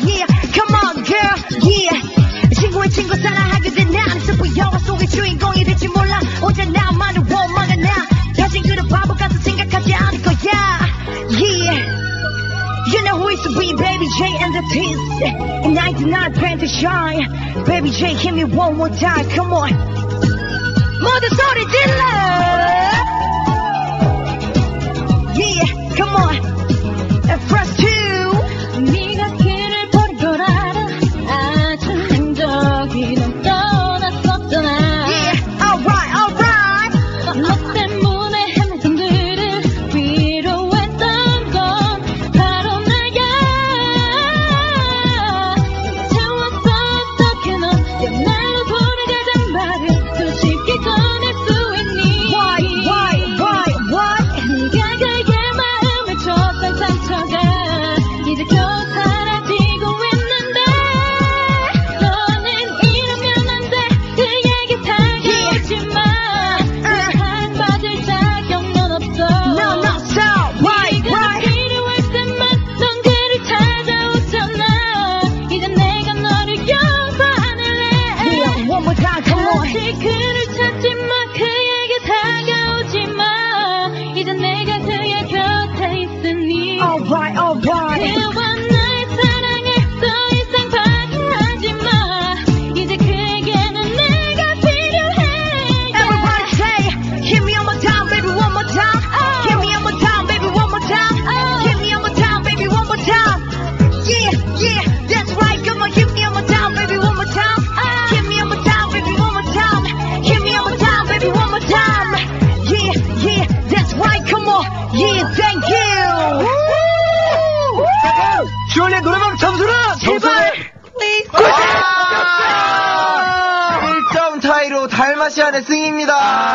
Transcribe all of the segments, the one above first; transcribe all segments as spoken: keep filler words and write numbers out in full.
yeah, come on girl, yeah. 친구의 친구 사랑하게 된 나는 슬픈 영화 속의 주인공이 될지 몰라. 언제 나만을 원망한 나 다신 그런 바보 같은 생각하지 않을 거야. Yeah, you know who is to be, Baby J and the Teens. In ninety-nine plan to shine. Baby J, hit me one more time, come on. 모두 소리 질러. Yeah, come on. And first two. 네가 길을 버린 걸 알아. 아주 흔적이 넌 떠났었잖아. Yeah, alright, alright. 너 때문에 헤맸던 길을 위로했던 건 바로 나야. 채웠어 어떻게 넌 나로 돌아가잔 말을 또 쉽게 꺼낼 수 있니. Why, why, why, why. 네가 그의 마음을 줬던 상처가 이제 겨우 사라지고 있는데 너는 이러면 안 돼. 그에게 다가오지 마. 한 받을 자격 넌 없어. No, no, so why, why. 네가 필요할 때만 넌 그를 찾아오잖아. 이제 내가 너를 용서하늘래. Yeah, one more time, come on. 다시 그를 찾지 마. 그에게 다가오지 마. 이제 내가 그의 곁에 있으니. Alright, alright. 그와 나의 사랑을 더 이상 방해하지 마. 이제 그에게는 내가 필요해. Everybody say, hit me one more time, baby, one more time. Hit me one more time, baby, one more time. Hit me one more time, baby, one more time. Yeah, yeah, that's right. Come on, hit me one more time, baby, one more time. Hit me one more time, baby, one more time. Hit me one more time, baby, one more time. Yeah, yeah, that's right. Come on, yeah, thank you. 주얼리의 노래방 점수는 제발. 일 점 차이로 달마시안의 승입니다.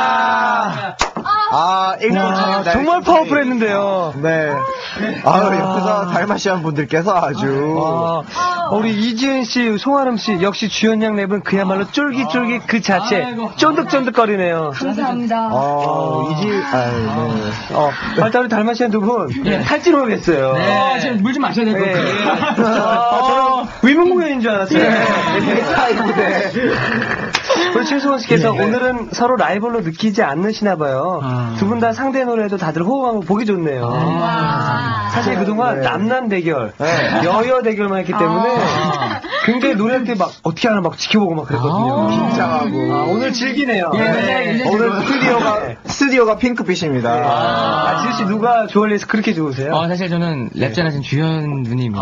아, 일 점 차이. 정말 파워풀했는데요. 네. 아, 옆에서 달마시안 분들께서 아주. 와, 우리 이지은 씨, 송아름 씨, 역시 주연양 랩은 그야말로 쫄깃쫄깃 그 자체, 쫀득쫀득거리네요. 감사합니다. 아, 이지, 아, 네. 어, 일단 우리 달마시안 두 분, 탈진 오겠어요. 네, 지금 물 좀 마셔야 될 것 네. 같아요. 아, 저는 위문 공연인 줄 알았어요. 네. 우리 최수원 씨께서 오늘은 서로 라이벌로 느끼지 않으시나 봐요. 아. 두 분 다 상대 노래도 다들 호응하고 보기 좋네요. 아. 사실 그동안 네. 남남 대결, 네. 여여 대결만 했기 때문에 아. 굉장히 노래할 때 막 어떻게 하나 막 지켜보고 막 그랬거든요. 아. 긴장하고. 아, 오늘 즐기네요. 예, 네. 예, 오늘 스튜디오가, 네. 스튜디오가 핑크빛입니다. 아, 지우 씨 누가 주얼리에서 그렇게 좋으세요? 어, 사실 저는 랩 잘하신 주현 누님입니다.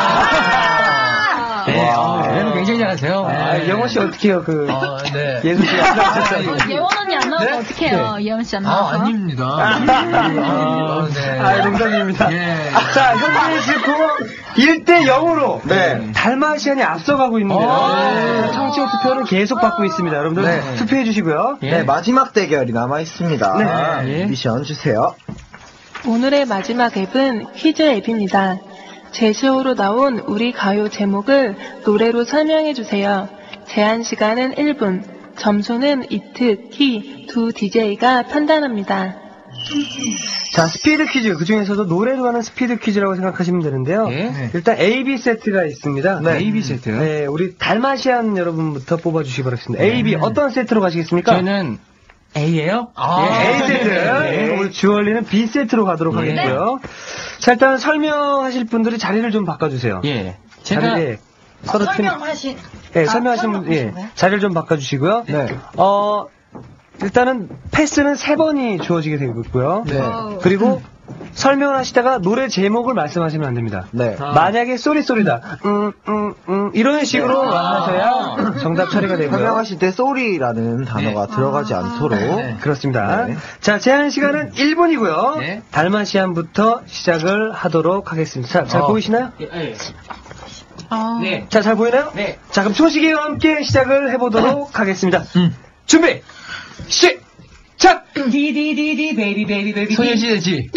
아. 네, 와. 어, 랩을 굉장히 잘하세요. 아, 영호 씨 어떻게 해요? 그 어, 네. 예수 씨 앞서셨어요. 예원 언니 안 나오면 네? 어떡해요? 예원 씨 안 나와서. 아, 아닙니다. 아, 네. 아, 농담입니다. 예. 자, 현재 지금 일 대 영으로 네. 달마시안이 앞서가고 있는데요. 오. 청취자 투표는 계속 받고 있습니다. 여러분들 네. 투표해 주시고요. 예. 네, 마지막 대결이 남아있습니다. 네. 미션 주세요. 오늘의 마지막 앱은 퀴즈 앱입니다. 제시어로 나온 우리 가요 제목을 노래로 설명해주세요. 제한 시간은 일 분, 점수는 이트, 키 두 디제이가 판단합니다. 자, 스피드 퀴즈. 그 중에서도 노래로 하는 스피드 퀴즈라고 생각하시면 되는데요. 예. 일단 A, B 세트가 있습니다. 네. A, B 세트요? 네, 우리 달마시안 여러분부터 뽑아주시기 바라겠습니다. A, B 어떤 세트로 가시겠습니까? 저는 A예요? 예, A 세트. 네, 우리 주얼리는 B 세트로 가도록 예. 하겠고요. 자, 일단 설명하실 분들이 자리를 좀 바꿔주세요. 예. 제가 자리에 서로 팀, 설명하신. 예, 아, 설명하신 분, 예, 설명하신 자리를 좀 바꿔주시고요. 네. 어, 일단은 패스는 세 번이 주어지게 되고 있고요. 네. 그리고 설명을 하시다가 노래 제목을 말씀하시면 안 됩니다. 네. 아. 만약에 쏘리쏘리다, 음, 음, 음, 이런 식으로 하셔야 정답 처리가 되고요. 설명하실 때 쏘리라는 단어가 들어가지 않도록. 네. 그렇습니다. 네. 자, 제한 시간은 일 분이고요. 네. 달마시안부터 시작을 하도록 하겠습니다. 자, 잘 어. 보이시나요? 예, 예. 아. 네. 자, 잘 보이나요? 네. 자, 그럼 초식이와 함께 시작을 해보도록 하겠습니다. 음. 준비, 시작! 디디디디 베이비 베이비 베이비. 소녀시대지.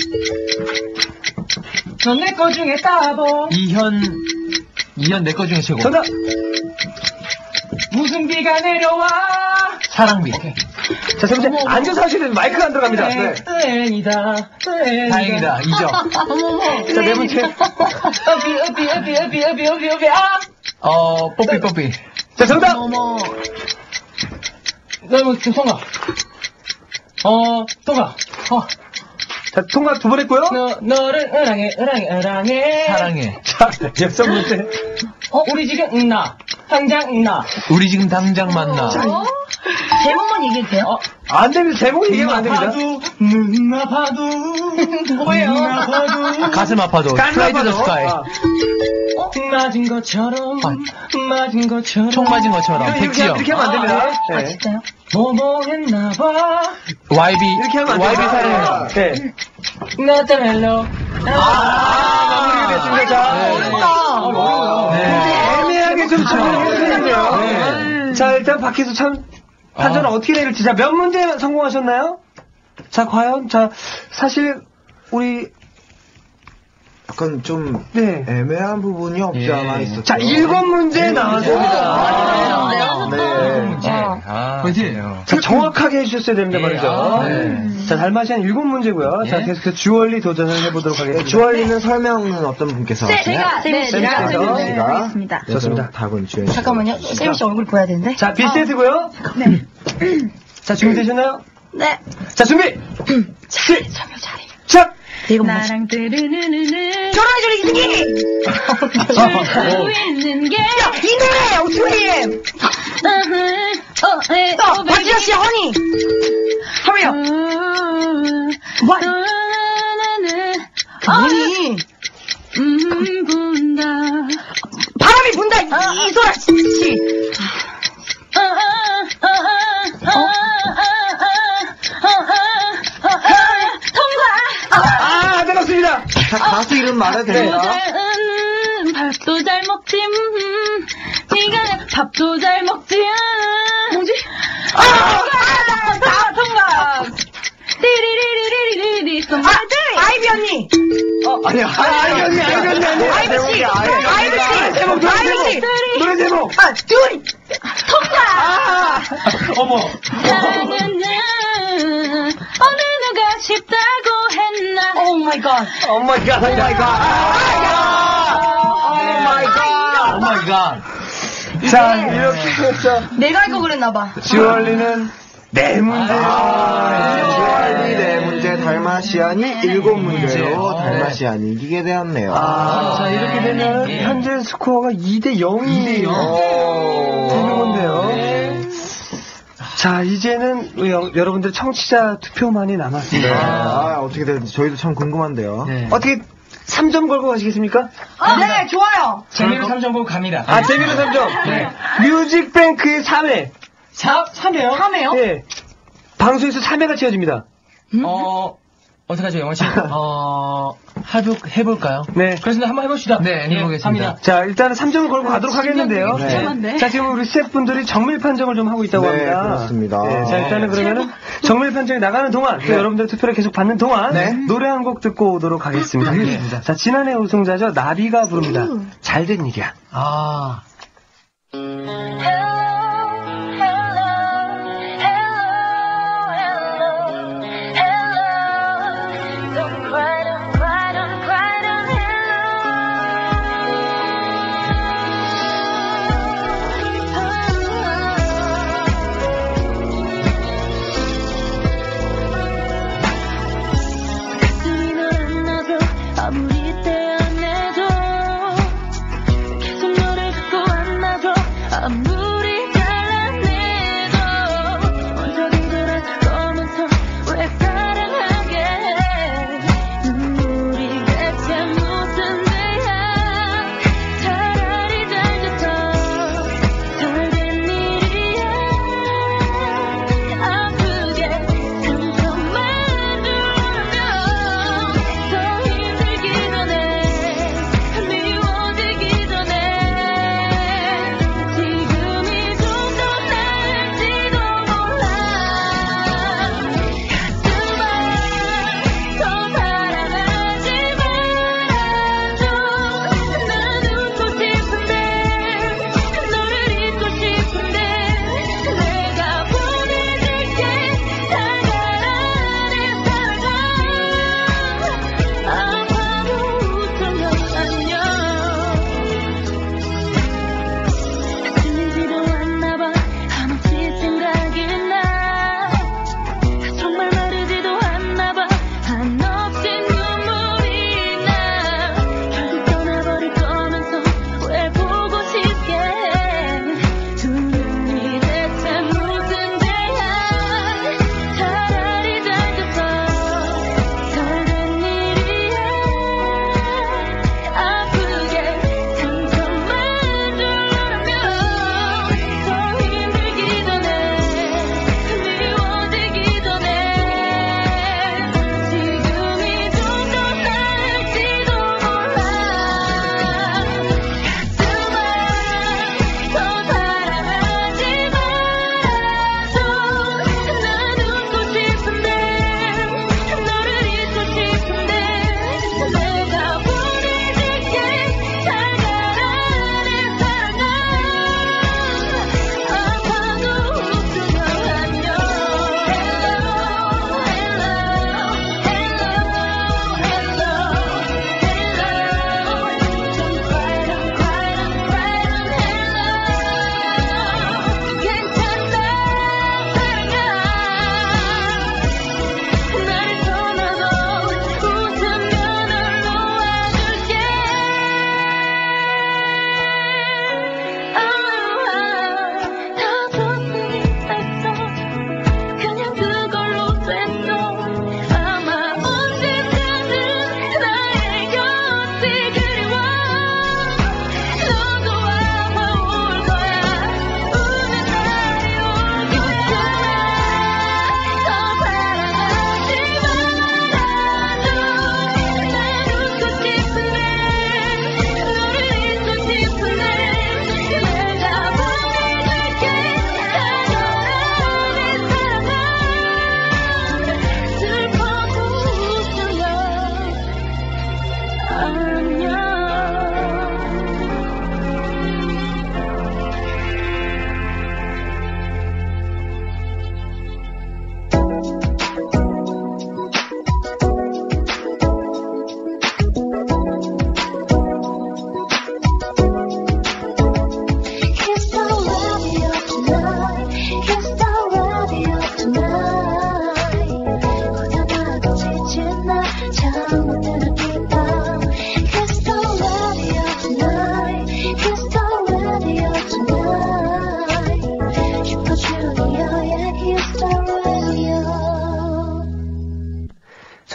넌 내 거 중에 따보. 이현, 이현 내 거 중에 최고. 정답! 무슨 비가 내려와. 사랑비. 자, 세 번째, 앉아서 하시는 마이크가 안 들어갑니다. 네. 다행이다. 다행이다. 이 점. 자, 네 번째. 어비, 어비, 어비, 어비, 어비, 어비, 어비, 아! 어, 뽀삐, 뽀삐. 자, 정답! 어머. 너무, 통과. 어, 통과. 어. 자, 통과 두 번 했고요. 너, 너를 으랑해, 으랑해, 으랑해. 사랑해. 자, 여섯 번째. 어, 우리 지금, 나. 당장, 나. 우리 지금 당장 만나. 제목만 얘기해도 돼요? 어, 안 됩니다. 제목 얘기하면 안 됩니다. 눈 아파도. 뭐예요? 눈 아파도. 가슴 아파도. Fly to the sky. 아, 맞은 것처럼. 맞은 것처럼. 총 맞은 것처럼. 이렇게, 백지영. 이렇게 하면 안 됩니다. 아, 네. 진짜요? 뭐뭐 했나봐. 와이비. 이렇게 하면 안 와이비 됩니다. 사랑해. 네. 나도 헬로. 아, 마무리가 됐습니다. 자, 어렵다. 어려워요. 네. 애매하게 좀 진행해주세요. 네. 자, 일단 밖에서 참, 판정은 아. 어떻게 내릴지. 자, 몇 문제 성공하셨나요? 자, 과연, 자, 사실, 우리, 약간 좀 네. 애매한 부분이 없지 예. 않아 있었죠. 자, 일곱 문제 나왔습니다. 네. 아, 그렇지. 자, 정확하게 해주셨어야 됩니다, 말이죠. 아, 네. 자, 달마시안 일곱 문제고요. 자, 네. 계속해서 주얼리 도전을 해보도록 네, 하겠습니다. 주얼리는 설명은 어떤 분께서 네, 하세요? 제가, 네, 제가 네, 설명을 씨가. 하겠습니다. 좋습니다. 답은 주연 씨. 잠깐만요. 세미 씨 얼굴 보여야 되는데. 자, 빗세트고요. 네. 자, 준비되셨나요? 네. 자, 준비! 잘, 설명 잘해. 시작! 이거 나랑 뜨르르르르. 결혼해 줄이 생기! 수 있는 게. 야, 이 노래! 오트리엠! 어, 박지현 씨, 허니! Hurry up! What? 뭐니? 음, 분다. 바람이 분다, 이, 이소라 씨! 아, 들었습니다. 자, 가수 이름 말해도 돼요? 음, 밥도 잘 먹지, 음, 네가 밥도 잘 먹지, 음. 뭐지? 아, 아, 다 통과! 띠리리리리리리, 아, 아이비 언니! 아니야. 아이비 언니, 아이비 언니, 아니 아이비 씨! 아이비 씨! 제목, 노래 아이비 씨! 제목! 노래 제목! 아, 둘이! 아! 어머! 사랑은 어느 누가 쉽다고 했나? 오 마이 갓! 오 마이 갓, 오 마이 갓! 오 마이 갓! 오 마이 갓. 자, 이렇게 해서 내가 이거 그랬나봐. 주얼리는 네 문제. 주얼리 네 문제, 달마시안이 일곱 문제로 네. 달마시안이 이기게 되었네요. 아, 자, 이렇게 되면 네. 현재 스코어가 이 대 영이 이 대 영. 되는 건데요. 네. 자, 이제는 우리 여- 여러분들 청취자 투표만이 남았습니다. 아, 어떻게 되는지 저희도 참 궁금한데요. 네. 어떻게 삼 점 걸고 가시겠습니까? 아, 네, 좋아요. 재미로 삼 점 보고 갑니다. 아, 재미로 삼 점. 네. 뮤직뱅크의 삼 회. 사, 삼 회요? 삼 회요? 예. 방송에서 삼 회가 채워집니다. 어, 어떡하죠, 영원 씨? 어, 해볼, 해볼까요? 네. 그래서 한번 해봅시다. 네, 해보겠습니다. 자, 일단은 삼 점을 걸고 가도록 하겠는데요. 네. 자, 지금 우리 스태프분들이 정밀 판정을 좀 하고 있다고 네, 합니다. 그렇습니다. 네, 자, 일단은 그러면은 정밀 판정이 나가는 동안, 또 여러분들 투표를 계속 받는 동안, 네. 노래 한 곡 듣고 오도록 하겠습니다. 자, 지난해 우승자죠. 나비가 부릅니다. 잘된 일이야. 아. 아무리 떼어내도 계속 너를 갖고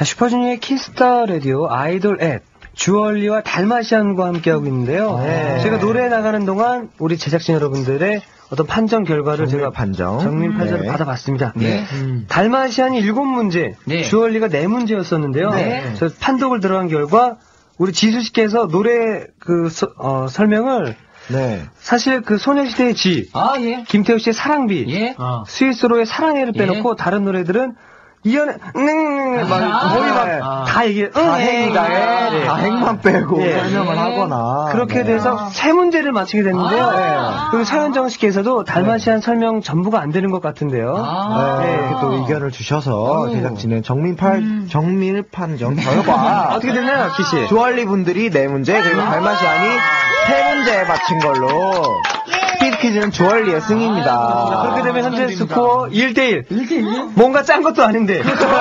슈퍼주니어의 키스터 라디오 아이돌 앱 주얼리와 달마시안과 함께하고 있는데요. 네. 제가 노래 나가는 동안 우리 제작진 여러분들의 어떤 판정 결과를 제가 판정. 정밀 판정을 네. 받아봤습니다. 네. 음. 달마시안이 일곱 문제, 네. 주얼리가 네 문제였었는데요. 네. 저 판독을 들어간 결과 우리 지수 씨께서 노래 그 서- 어, 설명을 네. 사실 그 소녀시대의 지, 아, 예. 김태우 씨의 사랑비, 예. 스위스로의 사랑해를 예. 빼놓고 다른 노래들은 이연애, 응, 막 아. 거의 막 아. 다 얘기해. 다 응, 행이다. 예. 다 행만 빼고 예. 설명을 하거나. 그렇게 네. 돼서 세 문제를 맞히게 됐는데요. 아. 그리고 서현정 씨께서도 달마시안 설명 전부가 안 되는 것 같은데요. 아. 네, 네. 이렇게 또 의견을 주셔서 아유. 제작진은 정밀팔, 정밀 판정 결과 어떻게 됐나요, 키씨? 조알리 분들이 네 문제 그리고 달마시안이 세 문제 맞힌 걸로 스피드 퀴즈는 조알리의 승입니다. 그렇게 되면 현재 스코어 일 대일. 뭔가 짠 것도 아닌데.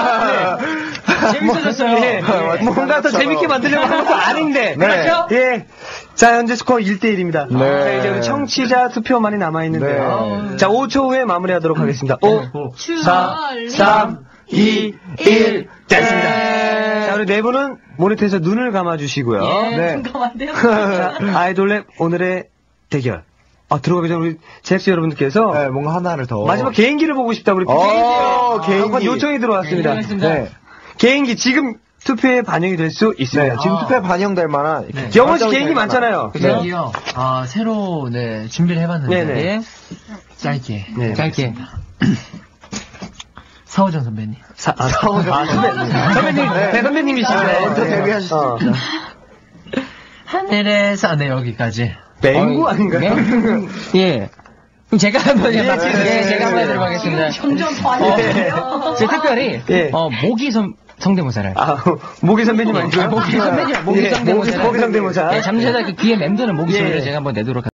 재밌어졌어요. 예. 네. 뭔가 더 재밌게 만들려고 하는 것도 아닌데. 네. 그렇죠? 예. 자, 현재 스코어 일 대일입니다. 네. 자, 이제 우리 청취자 투표만이 남아있는데요. 네. 자, 오 초 후에 마무리하도록 하겠습니다. 오, 사, 삼, 이, 일. 됐습니다. 자, 우리 네 분은 모니터에서 눈을 감아주시고요. 네. 자, 아이돌랩 오늘의 대결. 아, 들어가기 전에 우리 제작진 여러분들께서 네, 뭔가 하나를 더. 마지막 개인기를 보고 싶다고 우리 어, 개인기 개인기. 요청이 들어왔습니다. 네. 개인기 지금 투표에 반영이 될 수 네, 있습니다. 지금 투표에 반영될 만한. 네. 영원 씨 결정이 개인기 될 만한. 많잖아요. 네. 저기요, 아, 새로, 네, 준비를 해봤는데. 네네. 짧게. 네, 짧게. 서우정 선배님. 사, 아, 서우정 아, 선배, 선배님, 네, 선배님이시죠. 네, 먼저 데뷔하셨습니다. 하늘에서, 아, 네, 여기까지. 맹구 어, 아닌가요? 맹구. 예. 그럼 제가 한번 예, 해봐. 지금, 예, 예, 제가 한번 예. 해보도록 하겠습니다. 점점 예. 좋아요. 제가 특별히, 예. 어, 모기 선, 성대모사를. 아, 모기 선배님 아니고요? 모기 선배님, 모기 예, 성대모사. 모기, 모기 성대모사. 예, 잠시마다 그 귀에 맴도는 모기 예. 소리를 제가 한번 내도록